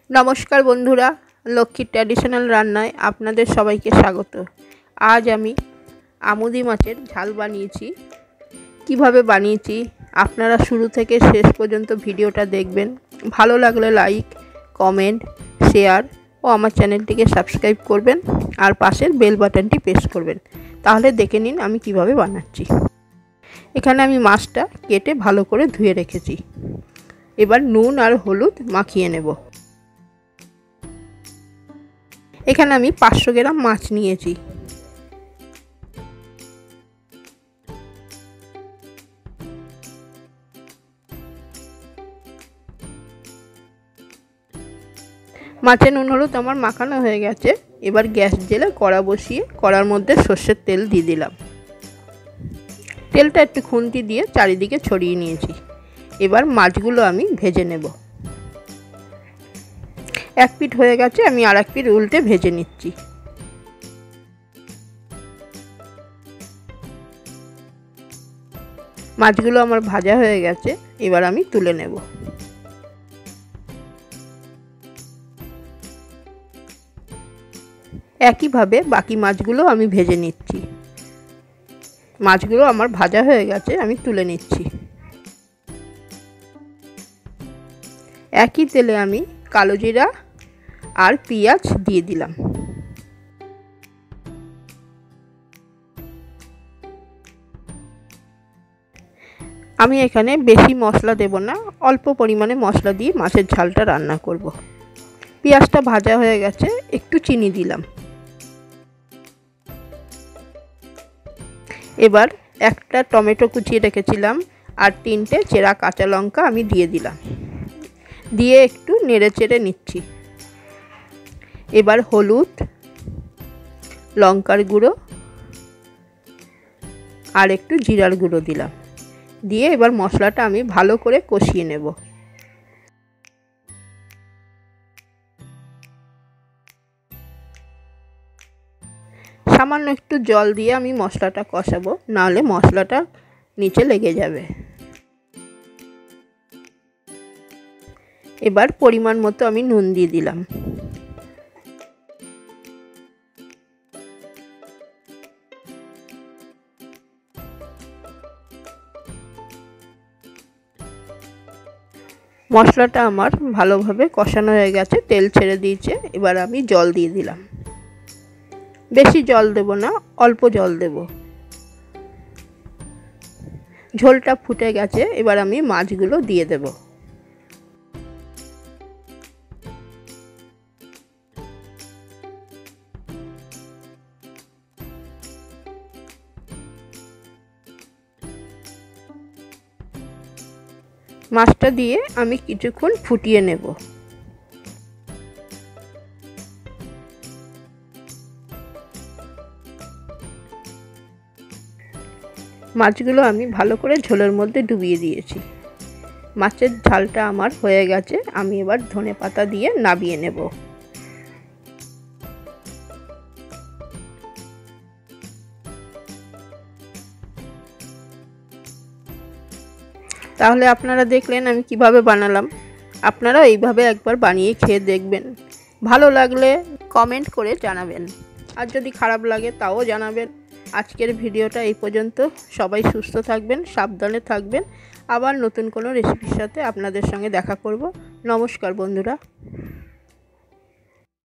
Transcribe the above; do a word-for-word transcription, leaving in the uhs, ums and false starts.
नमस्कार बंधुरा लक्ष्मी ट्रेडिशनल रान्नाय आपनादेर सबाइके स्वागत। आज आमी आमुदी माछेर झाल बानिয়েছি। किभाबे बानिয়েছি आपनारा शुरू थेके शेष पर्यन्त भिडियोटा देखबेन। भालो लागले लाइक कमेंट शेयर और आमार चैनलटिके सबस्क्राइब करबेन और पाशेर बेल बाटनटी प्रेस करबेन, ताहले देखे निन आमी किभाबे बानाচ্ছি। एखाने आमी माछटा केटे भालो करे धुए रेखेছি। एबार नुन और हलुद माखिए नेब। एखाने आमी पाँचशो ग्राम माछ निয়েছি। माछे नुन हलुद आमार माखानो हये गेछे। एबार गैस जेले कड़ा बसिए कड़ार मध्य सर्षेर तेल दिए दिलाम। तेलटा एकटु खुंती दिए चारिदिके छड़िए निয়েছি। एबार माछगुलो आमी भेजे नेब। एक पिठ हो गेছে আমি আরেক পিঠ উল্টে ভেজে নিচ্ছি। মাছগুলো আমার ভাজা হয়ে গেছে, এবার আমি তুলে নেব। একই ভাবে বাকি মাছগুলো আমি ভেজে নিচ্ছি। মাছগুলো আমার ভাজা হয়ে গেছে, আমি তুলে নিচ্ছি। একই তেলে আমি কালো জিরা और पियाज दिए दिलाम। आमी एखाने बेशी मशला देब ना, अल्प परिमाणे मशला दिए माछेर झालटा रान्ना करब। पियाजटा भाजा हये गेछे, एकटु चिनी दिलाम। एबार एकटा टमेटो कुचिए रेखेछिलाम और तीनटे चेरा काँचा लंका आमी दिए दिलाम। दिए एकटु नेड़े चेड़े निচ্ছি। एबार हलुद लंकार गुड़ो और एकटु जिरार गुड़ो दिलाम। दिए एबार मशलाटा आमी भालो करे कषिए नेब। सामान्य एकटु जल दिए आमी मशलाटा कषाबो, नाहले मशलाटा नीचे लेगे जाबे। एबार परिमाण मतो आमी नुन दिए दिलाम। मशलाटा आमार भालोभाबे कषानो हये गेछे, तेल छेड़े दिয়েছে। एबार आमी जल दिए दिलाम। बेशी जल देब ना, अल्प जल देब। झोलटा फुटे गेछे, एबार आमी माछगुलो दिए देब। माछटा दिए आमी किछुक्षण फुटिए नेब। माछगुलो आमी भालो करे झोलेर मध्य डुबिए दिएছি। माछेर झालटा आमार हये गेছে, आमी एबार धने पाता दिए नामिয়ে नेब। ताहले आपनारा देखलेन आमी किभाबे बानालाम। आपनारा এইভাবে একবার বানিয়ে খেয়ে দেখবেন। ভালো লাগলে কমেন্ট করে জানাবেন, আর যদি খারাপ লাগে তাও জানাবেন। আজকের ভিডিওটা এই পর্যন্ত। সবাই সুস্থ থাকবেন, সাবধানে থাকবেন। আবার নতুন কোনো রেসিপির সাথে আপনাদের সঙ্গে দেখা করব। নমস্কার বন্ধুরা।